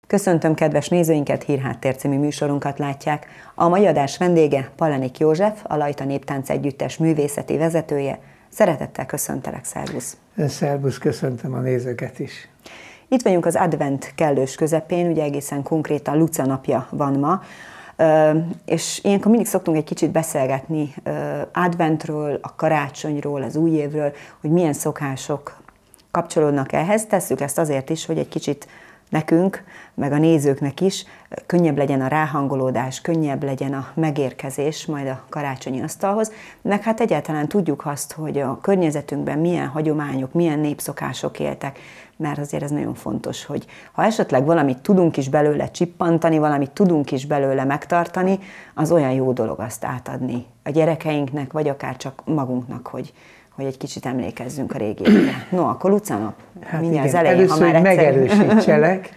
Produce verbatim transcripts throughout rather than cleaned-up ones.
Köszöntöm kedves nézőinket, Hírháttér című műsorunkat látják. A mai adás vendége Palenik József, a Lajta Néptánc Együttes művészeti vezetője. Szeretettel köszöntelek, szervusz! Szervusz, köszöntöm a nézőket is. Itt vagyunk az advent kellős közepén, ugye egészen konkrétan Luca napja van ma, és ilyenkor mindig szoktunk egy kicsit beszélgetni adventről, a karácsonyról, az új évről, hogy milyen szokások kapcsolódnak ehhez. Tesszük ezt azért is, hogy egy kicsit nekünk, meg a nézőknek is könnyebb legyen a ráhangolódás, könnyebb legyen a megérkezés majd a karácsonyi asztalhoz, meg hát egyáltalán tudjuk azt, hogy a környezetünkben milyen hagyományok, milyen népszokások éltek, mert azért ez nagyon fontos, hogy ha esetleg valamit tudunk is belőle csippantani, valamit tudunk is belőle megtartani, az olyan jó dolog azt átadni a gyerekeinknek, vagy akár csak magunknak, hogy hogy egy kicsit emlékezzünk a régi évre. No, akkor Luca nap. Hát mindjárt igen, az elején, először, ha már egyszer... megerősítselek.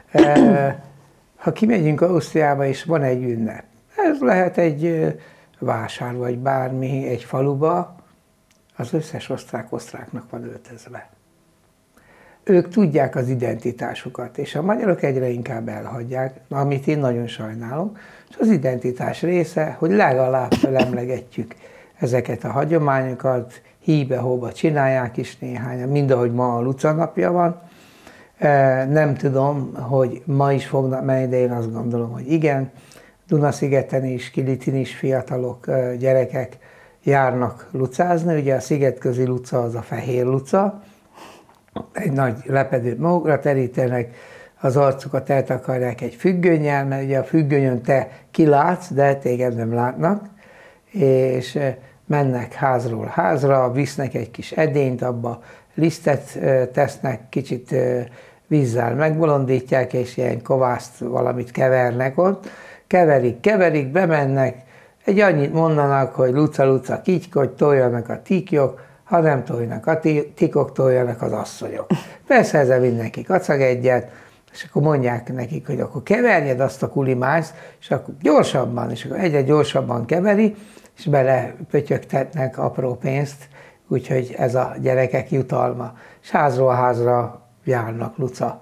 Ha kimegyünk Ausztriába, és van egy ünnep, ez lehet egy vásár, vagy bármi, egy faluba, az összes osztrák osztráknak van öltözve. Ők tudják az identitásukat, és a magyarok egyre inkább elhagyják, amit én nagyon sajnálom, és az identitás része, hogy legalább felemlegetjük ezeket a hagyományokat, híbe-hóba csinálják is néhányan, mindahogy ma a Luca napja van. Nem tudom, hogy ma is fognak menni, de én azt gondolom, hogy igen. Dunaszigeten is, Kilitin is fiatalok, gyerekek járnak lucázni. Ugye a szigetközi Luca az a fehér Luca. Egy nagy lepedőt magukra terítenek, az arcukat eltakarják egy függönnyel, mert ugye a függönyön te kilátsz, de téged nem látnak. És mennek házról házra, visznek egy kis edényt, abba lisztet tesznek, kicsit vízzel megbolondítják, és ilyen kovászt valamit kevernek ott. Keverik, keverik, bemennek, egy annyit mondanak, hogy luca, luca, kitykodj, toljanak a tikjok, ha nem toljanak a tikok, toljanak az asszonyok. Persze ezzel mindenki kacag egyet, és akkor mondják nekik, hogy akkor keverjed azt a kulimást, és akkor gyorsabban, és akkor egyre gyorsabban keveri, és bele pötyögtetnek apró pénzt, úgyhogy ez a gyerekek jutalma. És házról házra járnak Luca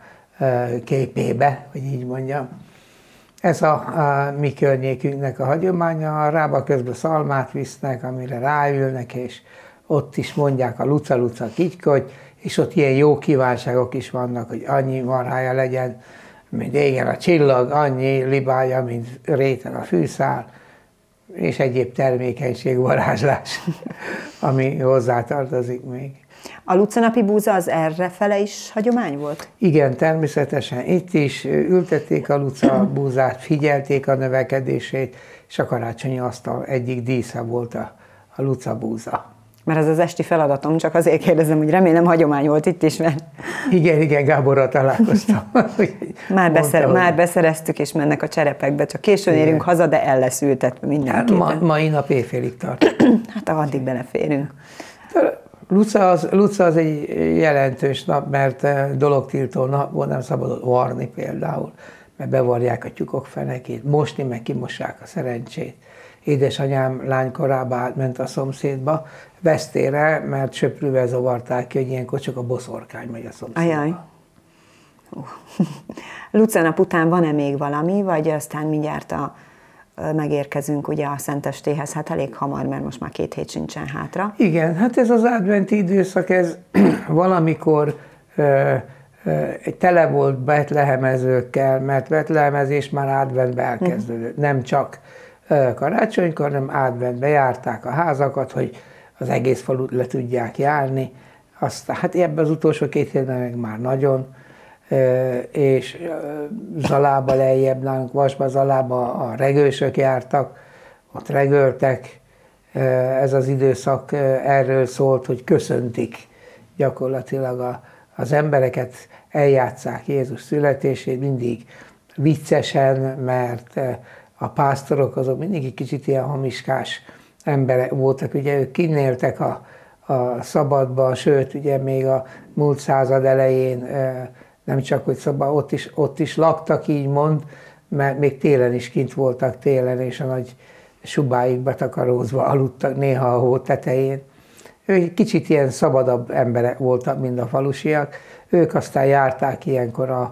képébe, hogy így mondjam. Ez a, a mi környékünknek a hagyománya, a rába közben szalmát visznek, amire ráülnek, és ott is mondják a Luca, Luca, kitykodj, és ott ilyen jó kívánságok is vannak, hogy annyi marhája legyen, mint égen a csillag, annyi libája, mint réten a fűszál, és egyéb termékenységvarázslás, ami hozzátartozik még. A lucanapi búza az errefele is hagyomány volt? Igen, természetesen. Itt is ültették a luca búzát, figyelték a növekedését, és a karácsonyi asztal egyik dísze volt a, a luca búza. Mert ez az esti feladatom, csak azért kérdezem, hogy remélem hagyomány volt itt is, mert... Igen, igen, Gáborral találkoztam. már, beszer, mondta, már beszereztük, és mennek a cserepekbe, csak későn igen. érünk haza, de el lesz ültetve mindenképpen. Hát, ma, mai nap éjfélig tart. Hát addig beleférünk. Luca az, Luca az egy jelentős nap, mert dologtiltó nap volt, nem szabadott varni például, mert bevarják a tyúkok fenekét, mosni, meg kimossák a szerencsét. Édesanyám lánykorába átment a szomszédba, vesztére, mert söprűvel zavarták ki, hogy ilyenkor csak a boszorkány megy a szomszédba. Ajaj. Uh. Luca nap után van-e még valami, vagy aztán mindjárt a, megérkezünk ugye a Szentestéhez, hát elég hamar, mert most már két hét sincsen hátra. Igen, hát ez az adventi időszak, ez valamikor ö, ö, tele volt betlehemezőkkel, mert betlehemezés már adventbe elkezdődött, uh. nem csak karácsonykor, hanem adventbe járták a házakat, hogy az egész falut le tudják járni. Aztán hát ebben az utolsó két hétben meg már nagyon, és Zalába lejjebb, nálunk Vasba, Zalába a regősök jártak, ott regöltek. Ez az időszak erről szólt, hogy köszöntik gyakorlatilag a, az embereket, eljátsszák Jézus születését, mindig viccesen, mert a pásztorok azok mindig egy kicsit ilyen hamiskás emberek voltak, ugye ők kinéltek a, a szabadba, sőt, ugye még a múlt század elején nem csak, hogy szabad, ott is, ott is laktak, így mond, mert még télen is kint voltak télen, és a nagy subáig betakarózva aludtak néha a hó tetején. Ők kicsit ilyen szabadabb emberek voltak, mint a falusiak. Ők aztán járták ilyenkor a,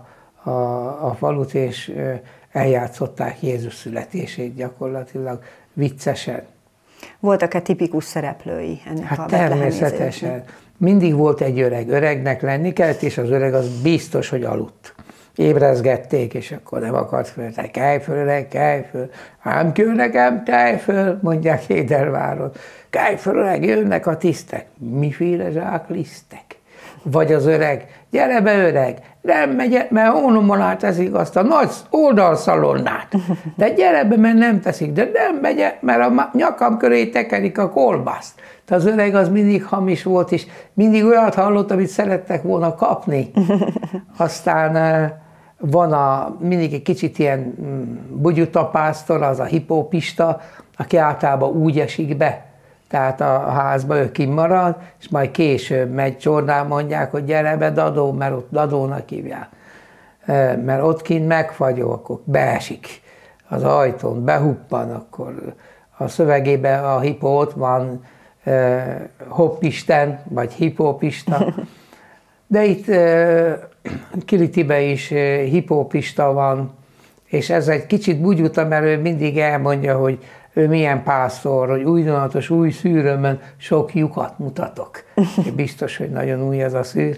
a, a falut, és eljátszották Jézus születését gyakorlatilag viccesen. Voltak-e tipikus szereplői ennek hát a természetesen. Mindig volt egy öreg. Öregnek lenni kellett, és az öreg az biztos, hogy aludt. Ébrezgették, és akkor nem akart föl, te kelj föl, öreg, kelj föl. Ám kell nekem, kelj föl, mondják Héderváron. Kelj föl, öreg, jönnek a tisztek. Miféle zsáklisztek? Vagy az öreg, gyere be öreg, nem megyek, mert hónomon át teszik azt a nagy oldalszalonnát. De gyere be, mert nem teszik, de nem megyek, mert a nyakam köré tekerik a kolbászt. De az öreg az mindig hamis volt, és mindig olyat hallott, amit szerettek volna kapni. Aztán van a, mindig egy kicsit ilyen bugyutapásztor, az a hipópista, aki általában úgy esik be, tehát a házba ő kimarad, és majd később megy csordán, mondják, hogy gyere be Dadó, mert ott Dadónak hívják. Mert ott kint megfagyó, akkor beesik az ajtón, behuppan, akkor a szövegében a hipó ott van, hoppisten, vagy hipópista. De itt Kiritiben is hipópista van, és ez egy kicsit bugyuta, mert ő mindig elmondja, hogy ő milyen pásztor, hogy újdonatos új szűrömön sok lyukat mutatok. Biztos, hogy nagyon új az a szűr.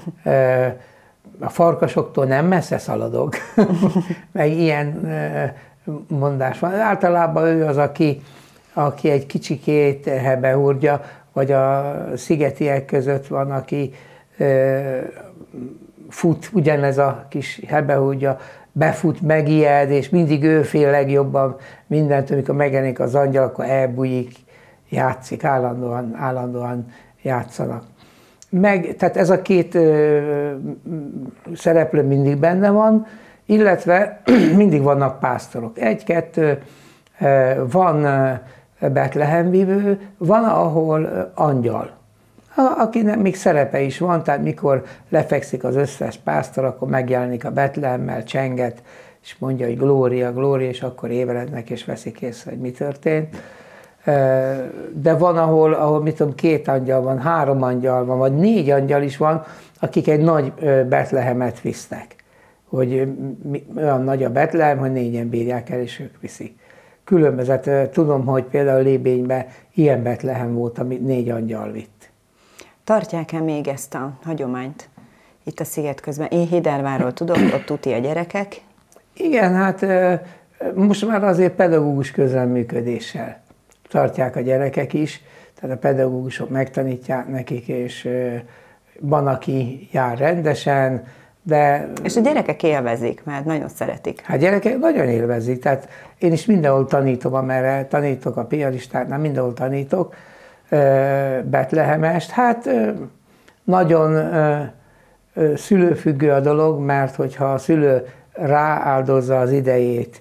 A farkasoktól nem messze szaladok, meg ilyen mondás van. Általában ő az, aki, aki egy kicsikét hebehúrja, vagy a szigetiek között van, aki fut, ugyanez a kis hebehúrja, befut, megijed, és mindig ő fél legjobban mindent, amikor megjelenik az angyal, akkor elbújik, játszik, állandóan, állandóan játszanak. Meg, tehát ez a két ö, szereplő mindig benne van, illetve mindig vannak pásztorok. Egy-kettő, van Betlehemvívő, van, ahol angyal, akinek még szerepe is van, tehát mikor lefekszik az összes pásztor, akkor megjelenik a Betlehemmel, csenget, és mondja, hogy glória, glória, és akkor ébrednek, és veszik észre, hogy mi történt. De van, ahol, ahol mit tudom, két angyal van, három angyal van, vagy négy angyal is van, akik egy nagy Betlehemet visznek. Hogy olyan nagy a Betlehem, hogy négyen bírják el, és ők viszik. Különbözet, tudom, hogy például Lébényben ilyen Betlehem volt, amit négy angyal vitt. Tartják-e még ezt a hagyományt itt a sziget közben? Én Hédervárról tudok, ott tuti a gyerekek. Igen, hát most már azért pedagógus közreműködéssel tartják a gyerekek is, tehát a pedagógusok megtanítják nekik, és van, aki jár rendesen, de... És a gyerekek élvezik, mert nagyon szeretik. Hát gyerekek nagyon élvezik, tehát én is mindenhol tanítom, amerre tanítok a pianistáknál, mindenhol tanítok Betlehemest. Hát nagyon szülőfüggő a dolog, mert hogyha a szülő rááldozza az idejét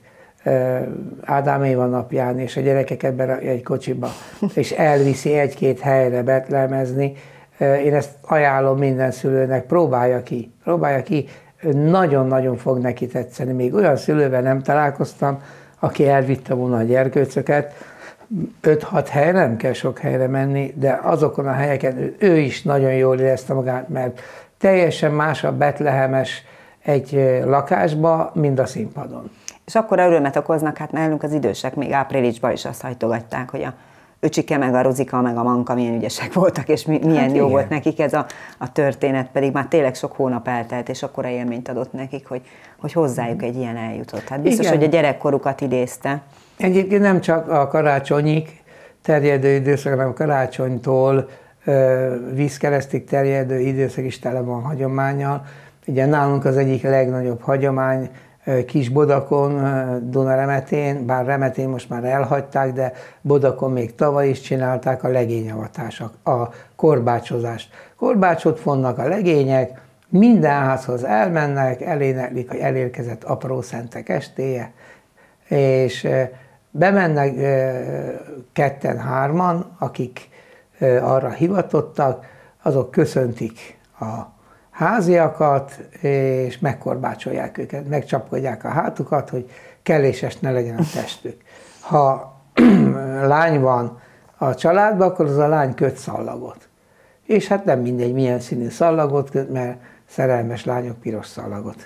Ádám Éva napján, és a gyerekeket berakja egy kocsiba, és elviszi egy-két helyre betlehemezni, én ezt ajánlom minden szülőnek, próbálja ki, próbálja ki, nagyon-nagyon fog neki tetszeni. Még olyan szülővel nem találkoztam, aki elvitte volna a gyerkőcöket, öt-hat helyre, nem kell sok helyre menni, de azokon a helyeken ő is nagyon jól érezte magát, mert teljesen más a betlehemes egy lakásba, mint a színpadon. És akkor örömet okoznak, hát nálunk az idősek még áprilisban is azt hajtogatták, hogy a öcsike, meg a Rozika, meg a Manka milyen ügyesek voltak, és milyen hát jó igen. volt nekik ez a, a történet, pedig már tényleg sok hónap eltelt, és akkora élményt adott nekik, hogy, hogy hozzájuk egy ilyen eljutott. Hát biztos, igen. hogy a gyerekkorukat idézte. Egyébként nem csak a karácsonyig terjedő időszak, hanem a karácsonytól vízkeresztig terjedő időszak is tele van hagyománnyal. Ugye nálunk az egyik legnagyobb hagyomány Kis Bodakon, Dunaremetén, bár Remetén most már elhagyták, de Bodakon még tavaly is csinálták a legényavatást, a korbácsozást. Korbácsot vonnak a legények, minden házhoz elmennek, eléneklik, hogy elérkezett apró szentek estéje, és bemennek ketten-hárman, akik arra hivatottak, azok köszöntik a háziakat, és megkorbácsolják őket, megcsapkodják a hátukat, hogy kelléses ne legyen a testük. Ha lány van a családban, akkor az a lány köt szallagot. És hát nem mindegy, milyen színű szallagot köt, mert szerelmes lányok piros szallagot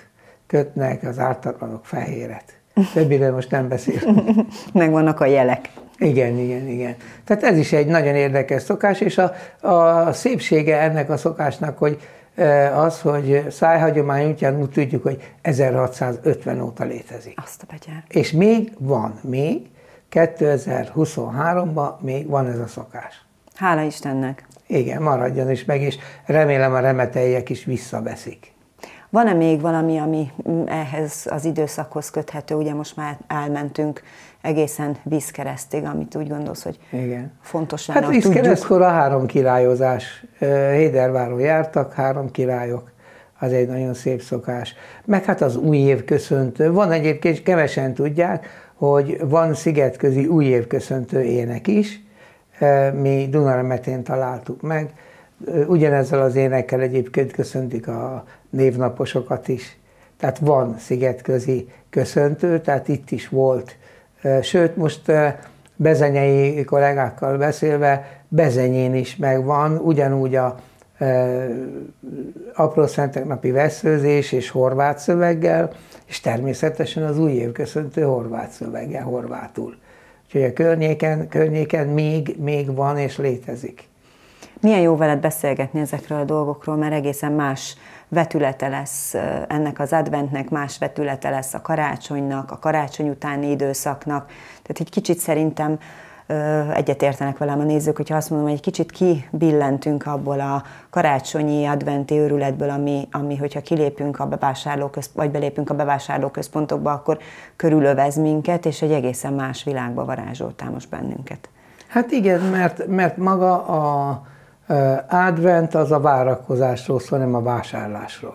kötnek, az ártatlanok fehéret. Többiről most nem beszélünk. Megvannak a jelek. Igen, igen, igen. Tehát ez is egy nagyon érdekes szokás, és a, a szépsége ennek a szokásnak, hogy az, hogy szájhagyomány útján úgy tudjuk, hogy ezerhatszázötven óta létezik. Azt a betyár. És még van, még kétezer-huszonháromban még van ez a szokás. Hála Istennek. Igen, maradjon is meg, és remélem a remeteiek is visszaveszik. Van-e még valami, ami ehhez az időszakhoz köthető? Ugye most már elmentünk egészen vízkeresztig, amit úgy gondolsz, hogy igen. fontos lenne, hát vízkeresztkor a három királyozás. Héderváron jártak, három királyok. Az egy nagyon szép szokás. Meg hát az új év köszöntő. Van egyébként, kevesen tudják, hogy van szigetközi új év köszöntő ének is. Mi Dunaremetén találtuk meg. Ugyanezzel az énekkel egyébként köszöntik a névnaposokat is. Tehát van szigetközi köszöntő, tehát itt is volt. Sőt, most bezenyei kollégákkal beszélve, Bezenyén is megvan, ugyanúgy a e, aprószenteknapi veszőzés és horvát szöveggel, és természetesen az új évköszöntő horvát szöveggel, horvátul. Úgyhogy a környéken, környéken még, még van és létezik. Milyen jó veled beszélgetni ezekről a dolgokról, mert egészen más vetülete lesz ennek az adventnek, más vetülete lesz a karácsonynak, a karácsony utáni időszaknak. Tehát egy kicsit szerintem egyetértenek velem a nézők, hogyha azt mondom, hogy egy kicsit kibillentünk abból a karácsonyi adventi őrületből, ami, ami hogyha kilépünk a bevásárlóközp- vagy belépünk a bevásárlóközpontokba, akkor körülövez minket, és egy egészen más világba varázsoltál most bennünket. Hát igen, mert, mert maga a advent az a várakozásról szól, nem a vásárlásról.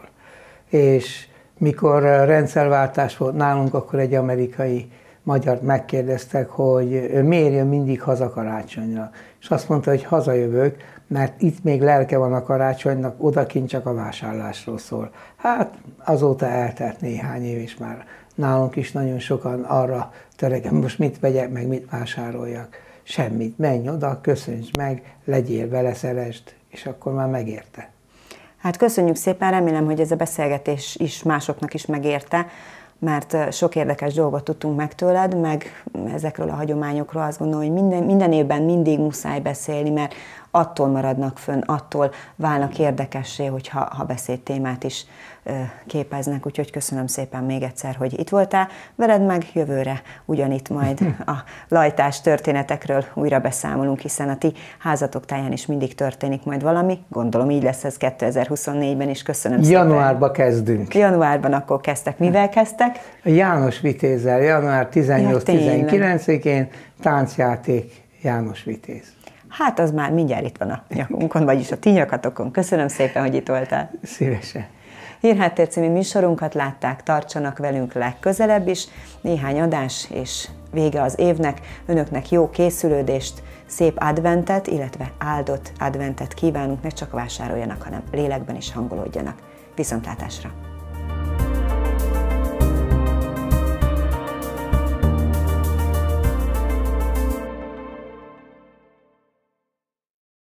És mikor rendszerváltás volt nálunk, akkor egy amerikai magyart megkérdeztek, hogy miért jön mindig haza karácsonyra. És azt mondta, hogy hazajövök, mert itt még lelke van a karácsonynak, odakint csak a vásárlásról szól. Hát azóta eltelt néhány év, és már nálunk is nagyon sokan arra törekednek, most mit vegyek, meg mit vásároljak. Semmit, menj oda, köszöntsd meg, legyél vele, szeresd, és akkor már megérte. Hát köszönjük szépen, remélem, hogy ez a beszélgetés is másoknak is megérte, mert sok érdekes dolgot tudtunk meg tőled, meg ezekről a hagyományokról azt gondolom, hogy minden, minden évben mindig muszáj beszélni, mert attól maradnak fönn, attól válnak érdekessé, hogyha ha beszédtémát is képeznek. Úgyhogy köszönöm szépen még egyszer, hogy itt voltál. Veled meg jövőre ugyanitt majd a lajtás történetekről újra beszámolunk, hiszen a ti házatok táján is mindig történik majd valami. Gondolom így lesz ez kétezer-huszonnégyben is. Köszönöm szépen. Januárban kezdünk. Januárban akkor kezdtek. Mivel kezdtek? A János Vitézzel, január tizennyolc-tizenkilencedikén táncjáték János Vitéz. Hát az már mindjárt itt van a nyakunkon, vagyis a ti nyakatokon. Köszönöm szépen, hogy itt voltál. Szívesen. Hírháttér című műsorunkat látták, tartsanak velünk legközelebb is. Néhány adás és vége az évnek. Önöknek jó készülődést, szép adventet, illetve áldott adventet kívánunk. Ne csak vásároljanak, hanem lélekben is hangolódjanak. Viszontlátásra!